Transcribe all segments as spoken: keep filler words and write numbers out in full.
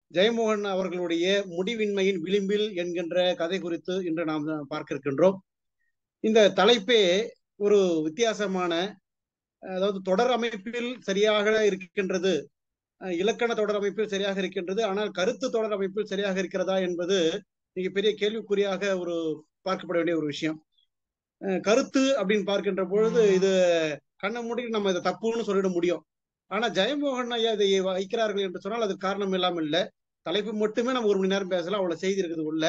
ஜெயமோகன் அவர்களுடைய முடிவின்மையின் விளிம்பில் என்கின்ற கதை குறித்து இன்று நாம் பார்க்க இருக்கின்றோம். இந்த தலைப்பே ஒரு வித்தியாசமான, அதாவது தொடர் அமைப்பில் சரியாக இருக்கின்றது, இலக்கண தொடர் அமைப்பில் சரியாக இருக்கின்றது, ஆனால் கருத்து தொடர் அமைப்பில் சரியாக இருக்கிறதா என்பது மிக பெரிய கேள்விக்குறியாக ஒரு பார்க்கப்பட வேண்டிய ஒரு விஷயம். கருத்து அப்படின்னு பார்க்கின்ற பொழுது இது கண்ணை மூடி நம்ம இதை தப்புன்னு சொல்லிட முடியும். ஆனா ஜெயமோகன் ஐயா இதை வைக்கிறார்கள் என்று சொன்னால் அது காரணம் இல்லாமல் இல்லை. தலைப்பு மட்டுமே நம்ம ஒரு மணி நேரம் பேசலாம், அவ்வளவு செய்தி இருக்குது உள்ள.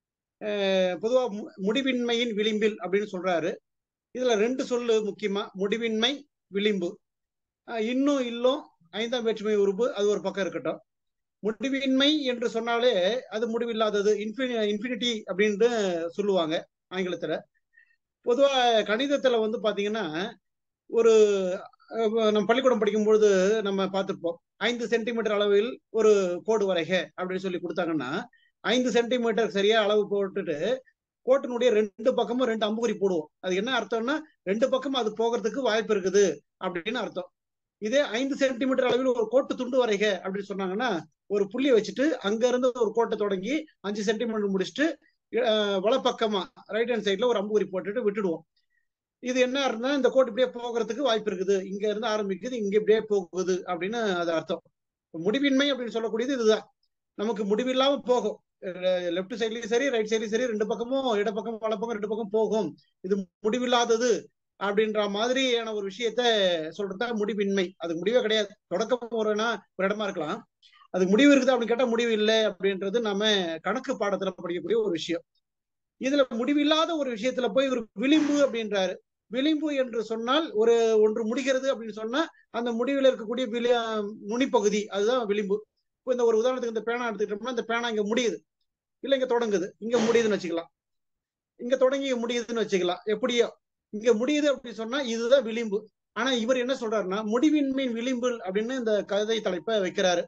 பொதுவா முடிவின்மையின் விளிம்பில் அப்படின்னு சொல்றாரு. இதுல ரெண்டு சொல்லு முக்கியமா, முடிவின்மை, விளிம்பு. இன்னும் இல்லம், ஐந்தாம் வேற்றுமை உறுப்பு, அது ஒரு பக்கம் இருக்கட்டும். முடிவின்மை என்று சொன்னாலே அது முடிவில்லாதது, இன்ஃபினி இன்ஃபினிட்டி அப்படின்னு சொல்லுவாங்க ஆங்கிலத்துல. பொதுவா கணிதத்துல வந்து பாத்தீங்கன்னா, ஒரு நம்ம பள்ளிக்கூடம் படிக்கும்பொழுது நம்ம பார்த்துருப்போம், ஐந்து சென்டிமீட்டர் அளவில் ஒரு கோடு வரைக அப்படின்னு சொல்லி கொடுத்தாங்கன்னா, ஐந்து சென்டிமீட்டர் சரியா அளவு போட்டுட்டு கோட்டினுடைய ரெண்டு பக்கமும் ரெண்டு அம்புகுறி போடுவோம். அது என்ன அர்த்தம்னா, ரெண்டு பக்கமும் அது போகிறதுக்கு வாய்ப்பு இருக்குது அப்படின்னு அர்த்தம். இதே ஐந்து சென்டிமீட்டர் அளவில் ஒரு கோட்டு துண்டு வரைக அப்படின்னு சொன்னாங்கன்னா, ஒரு புள்ளியை வச்சுட்டு அங்க இருந்து ஒரு கோட்டை தொடங்கி அஞ்சு சென்டிமீட்டர் முடிச்சுட்டு வலப்பக்கமா ரைட் ஹேண்ட் சைட்ல ஒரு அம்புகுறி போட்டுட்டு விட்டுடுவோம். இது என்ன இருந்தா, இந்த கோட்டு இப்படியே போகிறதுக்கு வாய்ப்பு இருக்குது, இங்க இருந்து ஆரம்பிக்குது, இங்க இப்படியே போகுது அப்படின்னு அது அர்த்தம். முடிவின்மை அப்படின்னு சொல்லக்கூடியது இதுதான். நமக்கு முடிவில்லாம போகும், லெப்ட் சைட்லயும் சரி ரைட் சைட்லயும் சரி, ரெண்டு பக்கமும் இடப்பக்கம் வலப்பக்கம் ரெண்டு பக்கம் போகும், இது முடிவில்லாதது அப்படின்ற மாதிரியான ஒரு விஷயத்த சொல்றதா முடிவின்மை. அதுக்கு முடிவே கிடையாது. தொடக்கம் ஒருனா ஒரு இடமா இருக்கலாம், அதுக்கு முடிவு இருக்குது அப்படின்னு கேட்டா முடிவு இல்லை அப்படின்றது நம்ம கணக்கு பாடத்துல படிக்கக்கூடிய ஒரு விஷயம். இதுல முடிவில்லாத ஒரு விஷயத்துல போய் ஒரு விளிம்பு அப்படின்றாரு. விளிம்பு என்று சொன்னால் ஒரு ஒன்று முடிகிறது அப்படின்னு சொன்னா அந்த முடிவில் இருக்கக்கூடிய விளி நுனிப்பகுதி, அதுதான் விளிம்பு. இப்போ இந்த ஒரு உதாரணத்துக்கு இந்த பேனா எடுத்துக்கிட்டோம்னா, இந்த பேனா இங்க முடியுது, இல்ல இங்க தொடங்குது, இங்க முடியுதுன்னு வச்சுக்கலாம், இங்க தொடங்கி இங்க முடியுதுன்னு வச்சுக்கலாம், எப்படியோ இங்க முடியுது அப்படின்னு சொன்னா இதுதான் விளிம்பு. ஆனா இவர் என்ன சொல்றாருன்னா, முடிவின்மையின் விளிம்பு அப்படின்னு இந்த கதை தலைப்பை வைக்கிறாரு.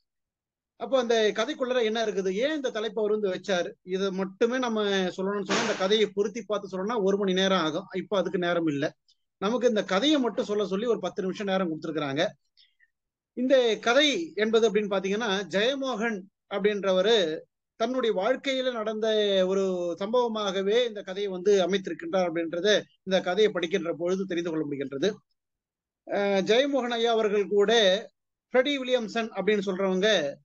அப்போ அந்த கதைக்குள்ள என்ன இருக்குது, ஏன் இந்த தலைப்பை அவர் வந்து வச்சாரு, இதை மட்டுமே நம்ம சொல்லணும்னு சொன்னா இந்த கதையை பொருத்தி பார்த்து சொல்லணும்னா ஒரு மணி நேரம் ஆகும். இப்போ அதுக்கு நேரம் இல்லை. நமக்கு இந்த கதையை மட்டும் சொல்ல சொல்லி ஒரு பத்து நிமிஷம் நேரம் கொடுத்துருக்குறாங்க. இந்த கதை என்பது அப்படின்னு பாத்தீங்கன்னா, ஜெயமோகன் அப்படின்றவரு தன்னுடைய வாழ்க்கையில நடந்த ஒரு சம்பவமாகவே இந்த கதையை வந்து அமைத்திருக்கின்றார் அப்படின்றத இந்த கதையை படிக்கின்ற பொழுது தெரிந்து கொள்ள முடிகின்றது. ஜெயமோகன் ஐயா அவர்கள் கூட ஃப்ரெடி வில்லியம்சன் அப்படின்னு சொல்றவங்க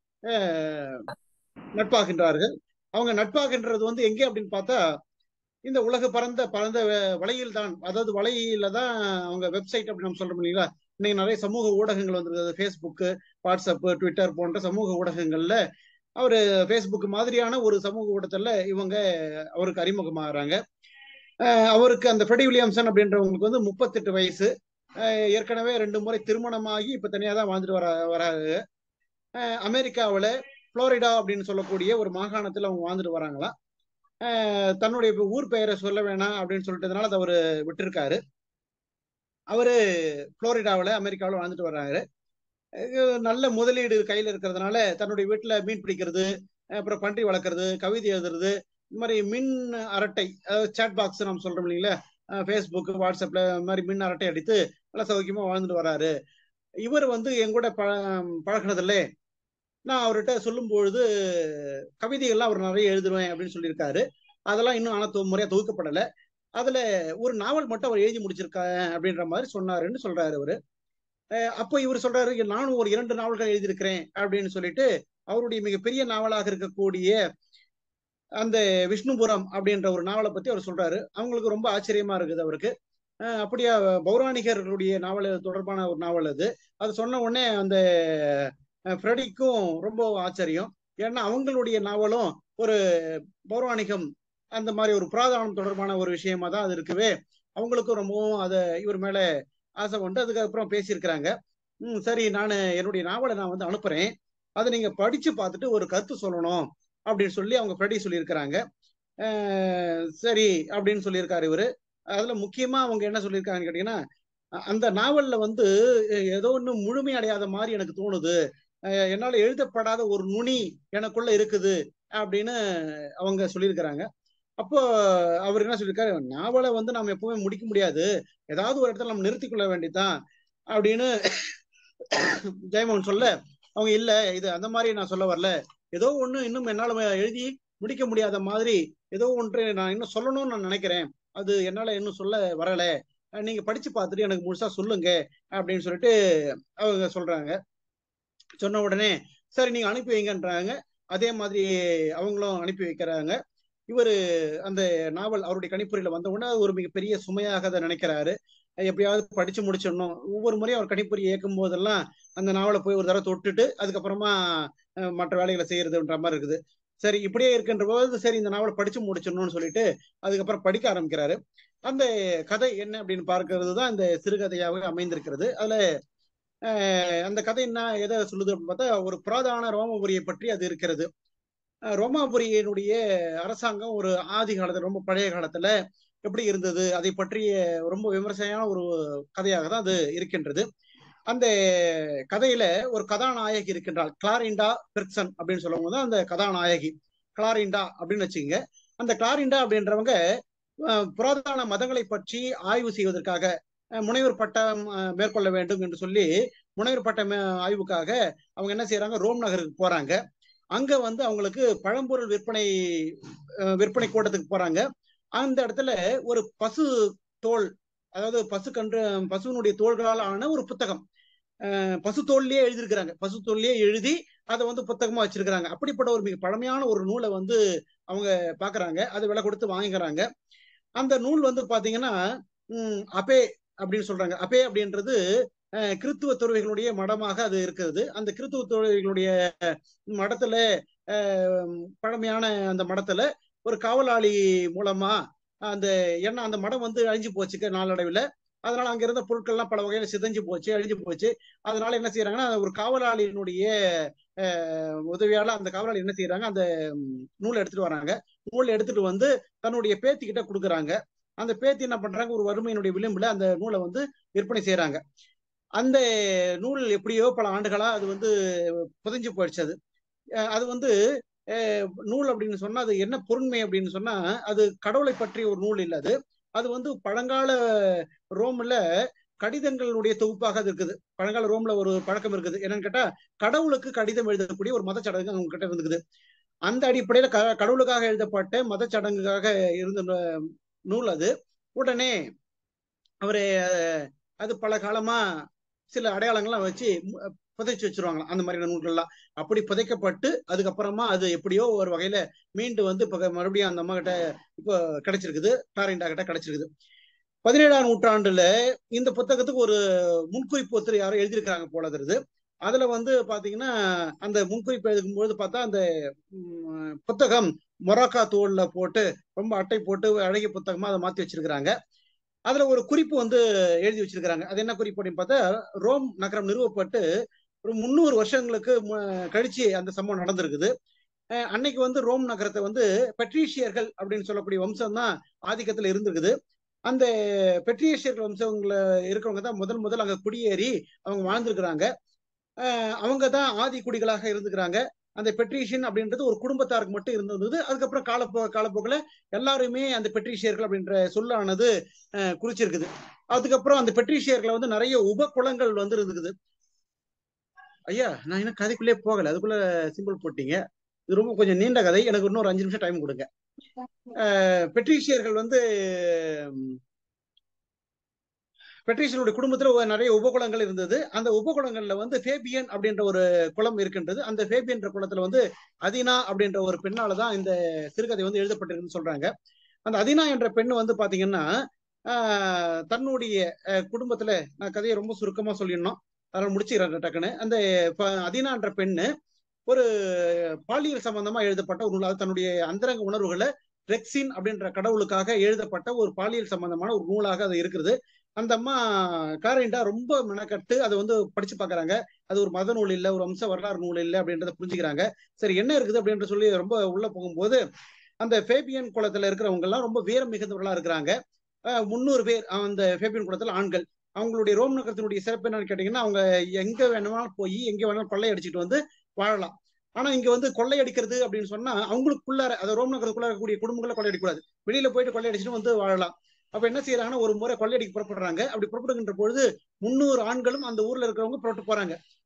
நட்பாகின்றார்கள். அவங்க நட்பாகின்றது வந்து எங்கே அப்படின்னு பார்த்தா, இந்த உலக பரந்த பரந்த வலையில் தான், அதாவது வலையில தான் அவங்க வெப்சைட் அப்படின்னு நம்ம சொல்றோம் இல்லைங்களா. இன்னைக்கு நிறைய சமூக ஊடகங்கள் வந்துருக்குது, ஃபேஸ்புக்கு, வாட்ஸ்அப்பு, ட்விட்டர் போன்ற சமூக ஊடகங்கள்ல அவரு ஃபேஸ்புக் மாதிரியான ஒரு சமூக ஊடகத்துல இவங்க அவருக்கு அறிமுகமாகறாங்க. அவருக்கு அந்த ஃப்ரெடி வில்லியம்சன் அப்படின்றவங்களுக்கு வந்து முப்பத்தெட்டு வயசு. ஏற்கனவே ரெண்டு முறை திருமணமாகி இப்ப தனியா தான் வாழ்ந்துட்டு வர வராங்க. அமெரிக்காவில் புளோரிடா அப்படின்னு சொல்லக்கூடிய ஒரு மாகாணத்தில் அவங்க வாழ்ந்துட்டு வராங்களாம். தன்னுடைய ஊர் பெயரை சொல்ல வேணாம் அப்படின்னு சொல்லிட்டதுனால அதை அவரு விட்டுருக்காரு. அவரு புளோரிடாவில் அமெரிக்காவில் வாழ்ந்துட்டு வர்றாரு. நல்ல முதலீடு கையில் இருக்கிறதுனால தன்னுடைய வீட்டில் மீன் பிடிக்கிறது, அப்புறம் பன்றி வளர்க்கறது, கவிதை எழுதுறது, இந்த மாதிரி மின் அரட்டை, சேட் பாக்ஸ் நம்ம சொல்றோம் இல்லைங்களா, ஃபேஸ்புக், வாட்ஸ்அப்ல மாதிரி மின் அரட்டை அடித்து நல்ல சௌக்கியமா வாழ்ந்துட்டு வர்றாரு. இவர் வந்து என் கூட ப பழகினதில்ல, நான் அவர்கிட்ட சொல்லும் பொழுது கவிதைகள்லாம் அவர் நிறைய எழுதுவேன் அப்படின்னு சொல்லியிருக்காரு. அதெல்லாம் இன்னும் ஆனா முறையா தொகுக்கப்படலை. அதுல ஒரு நாவல் மட்டும் அவர் எழுதி முடிச்சிருக்காரு அப்படின்ற மாதிரி சொன்னாருன்னு சொல்றாரு அவரு. அப்போ இவர் சொல்றாரு, நானும் ஒரு இரண்டு நாவல்கள் எழுதியிருக்கிறேன் அப்படின்னு சொல்லிட்டு அவருடைய மிகப்பெரிய நாவலாக இருக்கக்கூடிய அந்த விஷ்ணுபுரம் அப்படின்ற ஒரு நாவலை பத்தி அவர் சொல்றாரு. அவங்களுக்கு ரொம்ப ஆச்சரியமா இருக்குது அவருக்கு. அப்படியா, பௌராணிகர்களுடைய நாவல் தொடர்பான ஒரு நாவல் அது. அது சொன்ன உடனே அந்த ஃப்ரெடிக்கும் ரொம்ப ஆச்சரியம். ஏன்னா அவங்களுடைய நாவலும் ஒரு பௌராணிகம், அந்த மாதிரி ஒரு புராதனம் தொடர்பான ஒரு விஷயமா தான் அது இருக்குவே. அவங்களுக்கும் ரொம்பவும் அதை இவர் மேல ஆசை உண்டு. அதுக்கப்புறம் பேசியிருக்கிறாங்க. ம் சரி, நான் என்னுடைய நாவலை நான் வந்து அனுப்புறேன், அதை நீங்க படிச்சு பார்த்துட்டு ஒரு கருத்து சொல்லணும் அப்படின்னு சொல்லி அவங்க ஃப்ரெடி சொல்லியிருக்கிறாங்க. சரி அப்படின்னு சொல்லியிருக்காரு இவரு. அதுல முக்கியமா அவங்க என்ன சொல்லியிருக்காங்கன்னு கேட்டீங்கன்னா, அந்த நாவல்ல வந்து ஏதோ ஒன்று முழுமையடையாத மாதிரி எனக்கு தோணுது, என்னால் எழுதப்படாத ஒரு நுனி எனக்குள்ள இருக்குது அப்படின்னு அவங்க சொல்லியிருக்கிறாங்க. அப்போ அவர் என்ன சொல்லியிருக்காரு, நாவலை வந்து நம்ம எப்பவுமே முடிக்க முடியாது, ஏதாவது ஒரு இடத்துல நம்ம நிறுத்திக் கொள்ள வேண்டியதுதான் அப்படின்னு ஜெயமோகன் சொல்ல, அவங்க இல்ல இது அந்த மாதிரி நான் சொல்ல வரல, ஏதோ ஒண்ணு இன்னும் என்னால எழுதி முடிக்க முடியாத மாதிரி ஏதோ ஒன்று நான் இன்னும் சொல்லணும்னு நான் நினைக்கிறேன், அது என்னால இன்னும் சொல்ல வரல, நீங்க படிச்சு பார்த்துட்டு எனக்கு முழுசா சொல்லுங்க அப்படின்னு சொல்லிட்டு அவங்க சொல்றாங்க. சொன்ன உடனே சரி நீங்க அனுப்பி வைங்கன்றாங்க. அதே மாதிரி அவங்களும் அனுப்பி வைக்கிறாங்க. இவரு அந்த நாவல் அவருடைய கணிப்பொறியில வந்த உடனே ஒரு மிகப்பெரிய சுமையாக அதை நினைக்கிறாரு. எப்படியாவது படிச்சு முடிச்சிடணும். ஒவ்வொரு முறையும் அவர் கணிப்பொறி இயக்கும் போதெல்லாம் அந்த நாவலை போய் ஒரு தடவை தொட்டுட்டு அதுக்கப்புறமா மற்ற வேலைகளை செய்யறதுன்ற மாதிரி இருக்குது. சரி இப்படியே இருக்கின்ற போது சரி இந்த நாவலை படிச்சு முடிச்சிடணும்னு சொல்லிட்டு அதுக்கப்புறம் படிக்க ஆரம்பிக்கிறாரு. அந்த கதை என்ன அப்படின்னு பார்க்கறது தான் இந்த சிறுகதையாக அமைந்திருக்கிறது. அதுல அந்த கதை என்ன எதை சொல்லுது அப்படின்னு பார்த்தா ஒரு புராதன ரோமபுரியை பற்றி அது இருக்கிறது. ரோமாபுரியினுடைய அரசாங்கம் ஒரு ஆதி காலத்துல ரொம்ப பழைய காலத்துல எப்படி இருந்தது அதை பற்றிய ரொம்ப விமர்சனையான ஒரு கதையாக தான் அது இருக்கின்றது. அந்த கதையில ஒரு கதாநாயகி இருக்கின்றாள், கிளாரிண்டா பெர்க்சன் அப்படின்னு சொல்லுவாங்க தான் அந்த கதாநாயகி கிளாரிண்டா அப்படின்னு வச்சுக்கோங்க. அந்த கிளாரிண்டா அப்படின்றவங்க புராதன மதங்களை பற்றி ஆய்வு செய்வதற்காக முனைவர் பட்டம் மேற்கொள்ள வேண்டும் என்று சொல்லி முனைவர் பட்ட ஆய்வுக்காக அவங்க என்ன செய்யறாங்க, ரோம் நகருக்கு போறாங்க. அங்க வந்து அவங்களுக்கு பழம்பொருள் விற்பனை விற்பனை கூட்டத்துக்கு போறாங்க. அந்த இடத்துல ஒரு பசு தோல், அதாவது பசு கன்று பசுனுடைய தோள்களால் ஆன ஒரு புத்தகம், பசு தோல்லையே எழுதியிருக்கிறாங்க, பசு தோல்லையே எழுதி அதை வந்து புத்தகமா வச்சிருக்கிறாங்க. அப்படிப்பட்ட ஒரு மிக பழமையான ஒரு நூலை வந்து அவங்க பாக்குறாங்க, அது விலை கொடுத்து வாங்கிக்கிறாங்க. அந்த நூல் வந்து பாத்தீங்கன்னா உம் அபே அப்படின்னு சொல்றாங்க. அபே அப்படின்றது கிறித்துவ துறவிகளுடைய மடமாக அது இருக்கிறது. அந்த கிறித்துவ துறவிகளுடைய மடத்துல பழமையான அந்த மடத்துல ஒரு காவலாளி மூலமா அந்த ஏன்னா அந்த மடம் வந்து அழிஞ்சு போச்சுக்க நாளடைவில். அதனால அங்க இருந்த பொருட்கள்லாம் பல வகையில சிதைஞ்சு போச்சு, அழிஞ்சு போச்சு. அதனால என்ன செய்யறாங்கன்னா ஒரு காவலாளியினுடைய உதவியால அந்த காவலாளி என்ன செய்யறாங்க, அந்த நூலை எடுத்துட்டு வராங்க. நூலை எடுத்துட்டு வந்து தன்னுடைய பேத்தி கிட்ட கொடுக்குறாங்க. அந்த பேத்தி என்ன பண்றாங்க, ஒரு வறுமையினுடைய விளிம்புல அந்த நூலை வந்து விற்பனை செய்யறாங்க. அந்த நூல் எப்படியோ பல ஆண்டுகளா அது வந்து புதைஞ்சு போயிடுச்சு. அது அது வந்து நூல் அப்படின்னு சொன்னா அது என்ன பொருண்மை அப்படின்னு சொன்னா அது கடவுளை பற்றிய ஒரு நூல் இல்லை. அது அது வந்து பழங்கால ரோம்ல கடிதங்களுடைய தொகுப்பாக அது இருக்குது. பழங்கால ரோம்ல ஒரு பழக்கம் இருக்குது, என்னன்னு கேட்டா கடவுளுக்கு கடிதம் எழுதக்கூடிய ஒரு மத சடங்கு அவங்க கிட்ட இருந்துக்குது. அந்த அடிப்படையில க கடவுளுக்காக எழுதப்பட்ட மத சடங்குக்காக இருந்த நூல் அது. உடனே அவரு அது பல காலமா சில அடையாளங்கள்லாம் வச்சு புதைச்சு வச்சிருவாங்க அந்த மாதிரியான நூல்கள்லாம். அப்படி புதைக்கப்பட்டு அதுக்கப்புறமா அது எப்படியோ ஒரு வகையில மீண்டு வந்து இப்ப மறுபடியும் அந்த அம்மா கிட்ட இப்போ கிடைச்சிருக்குது, கிளாரிண்டா கிட்ட கிடைச்சிருக்குது. பதினேழாம் நூற்றாண்டுல இந்த புத்தகத்துக்கு ஒரு முன்குறிப்பு ஒருத்தர் யாரும் எழுதியிருக்கிறாங்க போல தெரியுது. அதுல வந்து பாத்தீங்கன்னா அந்த முன்குறிப்பு எழுதும்போது பார்த்தா அந்த புத்தகம் மொராக்கா தோல்ல போட்டு ரொம்ப அட்டை போட்டு அழகிய புத்தகமா அதை மாத்தி வச்சிருக்கிறாங்க. அதுல ஒரு குறிப்பு வந்து எழுதி வச்சிருக்கிறாங்க. அது என்ன குறிப்பு அப்படின்னு பார்த்தா ரோம் நகரம் நிறுவப்பட்டு ஒரு முன்னூறு வருஷங்களுக்கு கழிச்சு அந்த சம்பவம் நடந்திருக்குது. அன்னைக்கு வந்து ரோம் நகரத்தை வந்து பெட்ரீஷியர்கள் அப்படின்னு சொல்லக்கூடிய வம்சம் தான் ஆதிக்கத்துல இருந்திருக்குது. அந்த பெட்ரீஷியர்கள் வம்சங்கள இருக்கிறவங்க தான் முதல் முதல் அங்க குடியேறி அவங்க வாழ்ந்துருக்கிறாங்க. அவங்க தான் ஆதி குடிகளாக இருந்துக்கிறாங்க. அந்த பெட்ரீஷியன் அப்படின்றது ஒரு குடும்பத்தாருக்கு மட்டும் இருந்தது. அதுக்கப்புறம் காலப்போ காலப்போக்கில் எல்லாருமே அந்த பெட்ரீஷியர்கள் அப்படின்ற சொல்லானது குறிச்சிருக்குது. அதுக்கப்புறம் அந்த பெட்ரீஷியர்களை வந்து நிறைய உப குலங்கள் வந்து இருக்குது. ஐயா நான் இன்னும் கதைக்குள்ளே போகல, அதுக்குள்ள சிம்பிள் போட்டீங்க. இது ரொம்ப கொஞ்சம் நீண்ட கதை, எனக்கு இன்னொரு அஞ்சு நிமிஷம் டைம் கொடுங்க. பெட்ரீஷியர்கள் வந்து பெட்ரீஷியனுடைய குடும்பத்துல நிறைய உபகுலங்கள் இருந்தது. அந்த உபகுலங்கள்ல வந்து ஃபேபியன் அப்படின்ற ஒரு குலம் இருக்கின்றது. அந்த ஃபேபியன் குலத்துல வந்து அதினா அப்படின்ற ஒரு பெண்ணாலதான் இந்த சிறுகதை வந்து எழுதப்பட்டிருக்குன்னு சொல்றாங்க. அந்த அதினா என்ற பெண்ணு வந்து பாத்தீங்கன்னா ஆஹ் தன்னுடைய குடும்பத்துல, நான் கதையை ரொம்ப சுருக்கமா சொல்லிடணும், அதனால முடிச்சுக்கிறேன் டக்குன்னு. அந்த அதினா என்ற பெண்ணு ஒரு பாலியல் சம்பந்தமா எழுதப்பட்ட ஒரு நூல். தன்னுடைய அந்தரங்க உணர்வுகளை ரெக்சின் அப்படின்ற கடவுளுக்காக எழுதப்பட்ட ஒரு பாலியல் சம்பந்தமான ஒரு நூலாக அது இருக்கிறது. அந்த அம்மா கிளாரிண்டா ரொம்ப மெனக்கட்டு அதை வந்து படிச்சு பாக்குறாங்க. அது ஒரு மத நூல் இல்லை, ஒரு வம்ச வரலாறு நூல் இல்லை அப்படின்றத புரிஞ்சுக்கிறாங்க. சரி என்ன இருக்குது அப்படின்னு சொல்லி ரொம்ப உள்ள போகும்போது அந்த ஃபேபியன் குலத்துல இருக்கிறவங்க எல்லாம் ரொம்ப வீரம் மிகுந்தவர்களா இருக்கிறாங்க. முன்னூறு பேர் அந்த ஃபேபியன் குலத்துல ஆண்கள். அவங்களுடைய ரோம் நகரத்தினுடைய சிறப்பு என்னன்னு கேட்டீங்கன்னா அவங்க எங்க வேணாலும் போய் எங்க வேணாலும் கொள்ளை அடிச்சுட்டு வந்து வாழலாம். ஆனா இங்க வந்து கொள்ளையடிக்கிறது அப்படின்னு சொன்னா அவங்களுக்குள்ளார, அது ரோம் நகரத்துக்குள்ள இருக்கக்கூடிய குடும்பங்களை கொள்ளையடிக்கூடாது, வெளியில போயிட்டு கொள்ளையடிச்சுட்டு வந்து வாழலாம். அப்ப என்ன செய்யறாங்கன்னா ஒரு முறை கொள்ளையடிக்க புறப்படுறாங்க. அப்படி புறப்படுகின்ற பொழுது முன்னூறு ஆண்களும் அந்த ஊர்ல இருக்கிறவங்க புறப்பட்டு போறாங்க.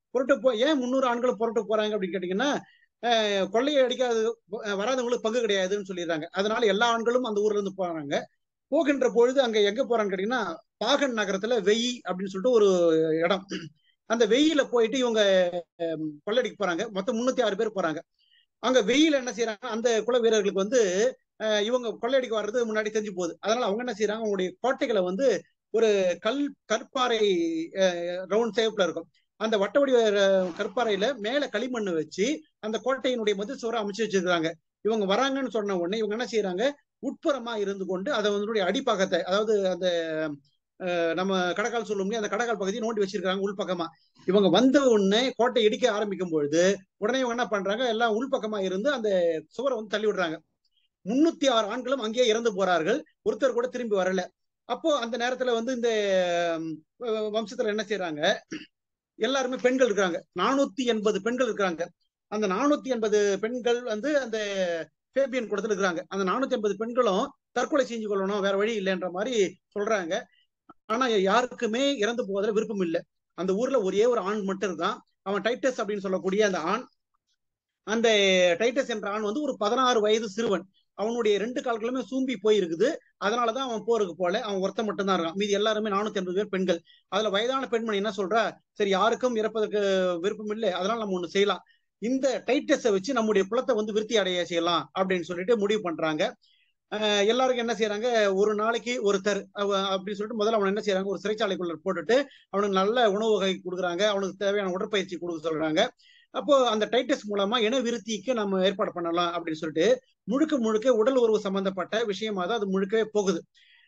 புரட்டு போ ஏன் முன்னூறு ஆண்களும் புரட்டு போறாங்க அப்படின்னு கேட்டீங்கன்னா, கொள்ளையை அடிக்காது வராதவங்களுக்கு பங்கு கிடையாதுன்னு சொல்லிடுறாங்க. அதனால எல்லா ஆண்களும் அந்த ஊர்ல இருந்து போறாங்க. போகின்ற பொழுது அங்க எங்க போறான்னு கேட்டீங்கன்னா, பாகன் நகரத்துல வெயி அப்படின்னு சொல்லிட்டு ஒரு இடம். அந்த வெயில போயிட்டு இவங்க கொள்ளையடிக்க போறாங்க. மொத்தம் முன்னூத்தி ஆறு பேர் போறாங்க. அங்க வெயில என்ன செய்யறாங்க, அந்த குல வீரர்களுக்கு வந்து இவங்க கொள்ளையடிக்க வர்றது முன்னாடி தெரிஞ்சு போகுது. அதனால அவங்க என்ன செய்யறாங்க, அவங்களுடைய கோட்டைகளை வந்து ஒரு கல் கற்பாறை ரவுண்ட் ஷேப்ல இருக்கும். அந்த வட்ட வடிவ கற்பாறையில மேல களிமண் வச்சு அந்த கோட்டையினுடைய மதில் சுவரை அமைச்சு வச்சிருக்காங்க. இவங்க வராங்கன்னு சொன்ன உடனே இவங்க என்ன செய்யறாங்க, உட்புறமா இருந்து கொண்டு அதை வந்து அடிப்பாகத்தை, அதாவது அந்த நம்ம கடக்கால் சொல்லும் அந்த கடக்கால் பகுதியை நோண்டி வச்சிருக்காங்க உள்பக்கமா. இவங்க வந்த உடனே கோட்டை இடிக்க ஆரம்பிக்கும் பொழுது உடனே இவங்க என்ன பண்றாங்க, எல்லாம் உள்பக்கமா இருந்து அந்த சுவரை வந்து தள்ளி விடுறாங்க. முன்னூத்தி ஆறு ஆண்களும் அங்கேயே இறந்து போறார்கள். ஒருத்தர் கூட திரும்பி வரல. அப்போ அந்த நேரத்துல வந்து இந்த வம்சத்துல என்ன செய்யறாங்க, எல்லாருமே பெண்கள் இருக்காங்க. நானூத்தி எண்பது பெண்கள் இருக்காங்க. அந்த நானூத்தி எண்பது பெண்கள் வந்து அந்த பேபியன் கூடத்துல இருக்கிறாங்க. அந்த நானூத்தி எண்பது பெண்களும் தற்கொலை செஞ்சு கொள்ளணும், வேற வழி இல்லைன்ற மாதிரி சொல்றாங்க. ஆனா யாருக்குமே இறந்து போவதில் விருப்பம் இல்லை. அந்த ஊர்ல ஒரே ஒரு ஆண் மட்டும் இருக்கான். அவன் டைட்டஸ் அப்படின்னு சொல்லக்கூடிய அந்த ஆண். அந்த டைட்டஸ் என்ற ஆண் வந்து ஒரு பதினாறு வயது சிறுவன். அவனுடைய ரெண்டு கால்களுமே சூம்பி போயிருக்குது. அதனாலதான் அவன் போருக்கு போல. அவன் ஒருத்த மட்டும் தான் இருக்கான். மீதி எல்லாருமே நானூத்தி ஐம்பது பேர் பெண்கள். அதுல வயதான பெண்மணி என்ன சொல்றா, சரி யாருக்கும் இறப்பதற்கு விருப்பம் இல்லை, அதனால நம்ம ஒண்ணு செய்யலாம், இந்த டைட்டஸை வச்சு நம்முடைய குலத்தை வந்து விருத்தி அடைய செய்யலாம் அப்படின்னு சொல்லிட்டு முடிவு பண்றாங்க. எல்லாருக்கும் என்ன செய்யறாங்க, ஒரு நாளைக்கு ஒருத்தர் அப்படின்னு சொல்லிட்டு முதல்ல அவன் என்ன செய்யறாங்க, ஒரு சிறைச்சாலைக்குள்ள போட்டுட்டு அவனுக்கு நல்ல உணவு வகை கொடுக்குறாங்க, அவனுக்கு தேவையான உடற்பயிற்சி கொடுக்க சொல்றாங்க. அப்போ அந்த டைட்டஸ் மூலமா இன விருத்திக்கு நம்ம ஏற்பாடு பண்ணலாம் அப்படின்னு சொல்லிட்டு முழுக்க முழுக்க உடல் உறவு சம்பந்தப்பட்ட விஷயமா தான் அது முழுக்கவே போகுது.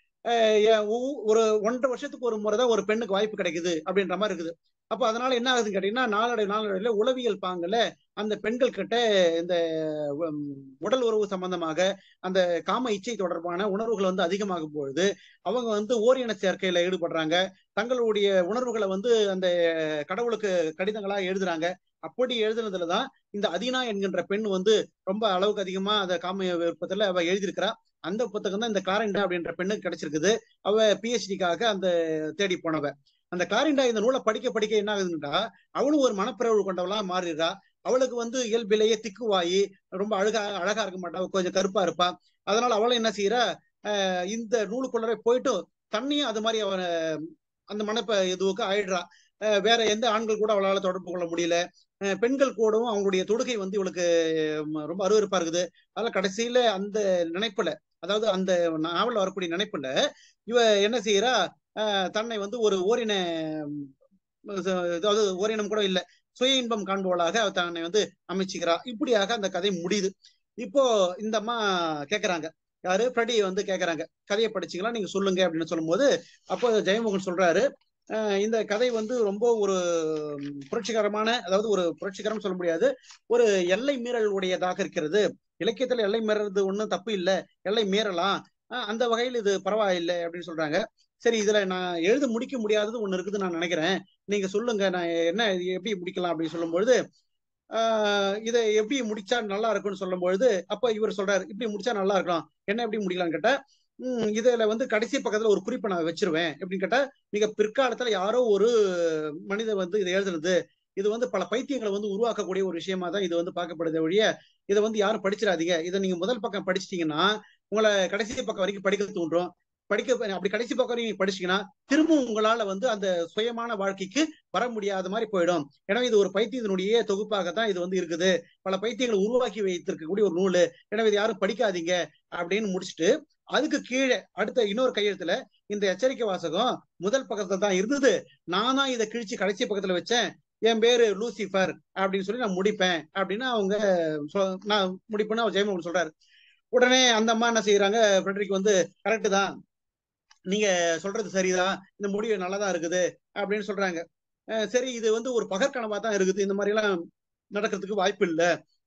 ஒரு ஒன்றரை வருஷத்துக்கு ஒரு முறை தான் ஒரு பெண்ணுக்கு வாய்ப்பு கிடைக்குது அப்படின்ற மாதிரி இருக்குது. அப்போ அதனால என்ன ஆகுதுன்னு கேட்டீங்கன்னா, நாளடை நாளடைவில் உளவியல் பாங்கல அந்த பெண்கள் கிட்ட இந்த உடல் உறவு சம்பந்தமாக அந்த காம இச்சை தொடர்பான உணர்வுகள் வந்து அதிகமாகும் பொழுது அவங்க வந்து ஓரின சேர்க்கையில ஈடுபடுறாங்க. தங்களுடைய உணர்வுகளை வந்து அந்த கடவுளுக்கு கடிதங்களா எழுதுறாங்க. அப்படி எழுதுனதுலதான் இந்த அதினா என்கின்ற பெண் வந்து ரொம்ப அளவுக்கு அதிகமா அந்த காம விருப்பத்துல அவ எழுதியிருக்கிறா. அந்த புத்தகம் தான் இந்த கிளாரிண்டா அப்படின்ற பெண்ணுக்கு கிடைச்சிருக்குது. அவ பிஹெச்டிக்காக அந்த தேடி போனவ. அந்த கிளாரிண்டா இந்த நூலை படிக்க படிக்க என்ன ஆகுதுன்னா, அவளும் ஒரு மனப்பிறவு கொண்டவளா மாறிடுறா. அவளுக்கு வந்து இயல்பிலேயே திக்குவாயி ரொம்ப அழகா அழகா இருக்க மாட்டா, கொஞ்சம் கருப்பா இருப்பா. அதனால அவளும் என்ன செய்யறா, இந்த நூலுக்குள்ளவே போயிட்டு தண்ணியும் அது மாதிரி அவனை அந்த மனப்ப இதுவுக்கு ஆயிடுறா. வேற எந்த ஆண்கள் கூட அவளால தொடர்பு கொள்ள முடியல. பெண்கள் கூடவும் அவங்களுடைய தொடுகை வந்து இவளுக்கு ரொம்ப அருவருப்பா இருக்குது. அதனால கடைசியில அந்த நினைப்புல, அதாவது அந்த நாவல் வரக்கூடிய நினைப்புல இவ என்ன செய்யறா, தன்னை வந்து ஒரு ஓரின, அதாவது ஓரினம் கூட இல்ல, சுய இன்பம் காண்பவளாக அவ தன்னை வந்து அமைச்சுக்கிறா. இப்படியாக அந்த கதை முடியுது. இப்போ இந்த அம்மா கேட்கறாங்க, யாரு ஃப்ரெடி வந்து கேட்கறாங்க, கதையை படிச்சீங்களா, நீங்க சொல்லுங்க அப்படின்னு சொல்லும் போது அப்போ ஜெயமோகன் சொல்றாரு, இந்த கதை வந்து ரொம்ப ஒரு புரட்சிகரமான, அதாவது ஒரு புரட்சிகரம் சொல்ல முடியாது, ஒரு எல்லை மீறல் உடையதாக இருக்கிறது. இலக்கியத்துல எல்லை மீறது ஒன்றும் தப்பு இல்லை, எல்லை மீறலாம், அந்த வகையில் இது பரவாயில்லை அப்படின்னு சொல்றாங்க. சரி, இதுல நான் எழுத முடிக்க முடியாதது ஒண்ணு இருக்குதுன்னு நான் நினைக்கிறேன், நீங்க சொல்லுங்க நான் என்ன எப்படி முடிக்கலாம் அப்படின்னு சொல்லும் பொழுது, ஆஹ் இதை எப்படி முடிச்சா நல்லா இருக்கும்னு சொல்லும் பொழுது அப்ப இவர் சொல்றாரு, இப்படி முடிச்சா நல்லா இருக்கலாம், என்ன எப்படி முடிக்கலாம்னு கேட்டா, உம் இதுல வந்து கடைசி பக்கத்துல ஒரு குறிப்பை நான் வச்சிருவேன் எப்படின்னு கேட்டா, மிக பிற்காலத்துல யாரோ ஒரு மனிதர் வந்து இதை எழுதுனது, இது வந்து பல பைத்தியங்களை வந்து உருவாக்கக்கூடிய ஒரு விஷயமா தான் இது வந்து பார்க்கப்படுது ஒழிய இதை வந்து யாரும் படிச்சிடாதீங்க, இதை நீங்க முதல் பக்கம் படிச்சிட்டீங்கன்னா உங்களை கடைசி பக்கம் வரைக்கும் படிக்க தூண்டும், படிக்க அப்படி கடைசி பக்கம் நீங்க படிச்சீங்கன்னா திரும்பவும் உங்களால வந்து அந்த சுயமான வாழ்க்கைக்கு வர முடியாத மாதிரி போயிடும். எனவே இது ஒரு பைத்தியத்தினுடைய தொகுப்பாகத்தான் இது வந்து இருக்குது, பல பைத்தியங்களை உருவாக்கி வைத்திருக்கக்கூடிய ஒரு நூல், எனவே இது யாரும் படிக்காதீங்க அப்படின்னு முடிச்சுட்டு அதுக்கு கீழே அடுத்த இன்னொரு கையெழுத்துல இந்த எச்சரிக்கை வாசகம் முதல் பக்கத்துல தான் இருந்தது, நானா இதை கிழிச்சு கடைசி பக்கத்துல வச்சேன், என் பேரு லூசிஃபர் அப்படின்னு சொல்லி நான் முடிப்பேன் அப்படின்னு அவங்க நான் முடிப்பேன்னு அவர் ஜெயமோகன் சொல்றாரு. உடனே அந்த அம்மா என்ன செய்யறாங்க, ஃப்ரெட்ரிக் வந்து கரெக்டு தான், நீங்க சொல்றது சரிதான், இந்த முடிவு நல்லாதான் இருக்குது அப்படின்னு சொல்றாங்க. சரி, இது வந்து ஒரு பகற்கனவா தான் இருக்குது, இந்த மாதிரி எல்லாம் நடக்கிறதுக்கு வாய்ப்பு இல்லை,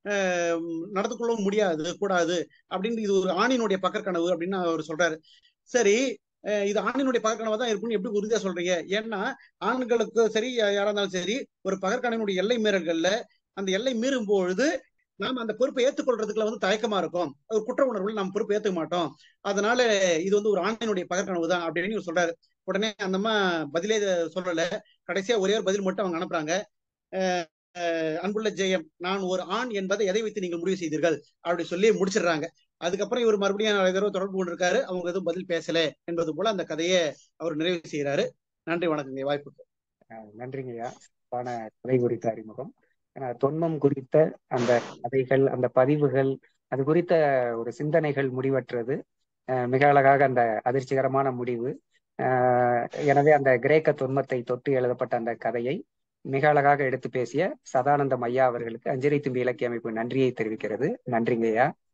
நடந்து கொள்ளவும் முடியாது கூடாது அப்படின்னு, இது ஒரு ஆணினுடைய பகற்கனவு அப்படின்னு அவர் சொல்றாரு. சரி, இது ஆணினுடைய பகற்கனவா தான் இருக்குன்னு எப்படி உறுதியா சொல்றீங்க, ஏன்னா ஆண்களுக்கு சரி யாரா இருந்தாலும் சரி ஒரு பகற்கனவினுடைய எல்லை மீறல்கள்ல அந்த எல்லை மீறும் பொழுது நாம அந்த பொறுப்பை ஏற்றுக்கொள்றதுக்குள்ள வந்து தயக்கமா இருக்கும், ஒரு குற்ற உணர்வுல நம்ம பொறுப்பை ஏற்றுக்க மாட்டோம், அதனால இது வந்து ஒரு ஆணினுடைய பகற்கனவு தான் அப்படின்னு சொல்றாரு. உடனே அந்தம்மா பதிலே சொல்லல, கடைசியா ஒரே ஒரு பதில் மட்டும் அவங்க அனுப்புறாங்க, அன்புள்ள ஜெயம், நான் ஒரு ஆண் என்பதை எதை வைத்து நீங்கள் முடிவு செய்தீர்கள் அப்படி சொல்லி முடிச்சிடுறாங்க. அதுக்கப்புறம் இவர் மறுபடியும் நிறைய தடவை தொடர்பு கொண்டிருக்காரு, அவங்க எதுவும் பதில் பேசல என்பது போல அந்த கதையை அவர் நிறைவு செய்கிறாரு. நன்றி, வணக்கங்க வாய்ப்புக்கு. நன்றிங்கய்யா. பண கதை குறித்த அறிமுகம், தொன்மம் குறித்த அந்த கதைகள், அந்த பதிவுகள், அது குறித்த ஒரு சிந்தனைகள் முடிவற்றது. மிக அழகாக அந்த அதிர்ச்சிகரமான முடிவு. எனவே அந்த கிரேக்க தொன்மத்தை தொட்டு எழுதப்பட்ட அந்த கதையை மிக அழகாக எடுத்து பேசிய சதானந்தம் ஐயா அவர்களுக்கு அஞ்சரை தும்பி இலக்கிய அமைப்பு நன்றியை தெரிவிக்கிறது. நன்றிங்கய்யா.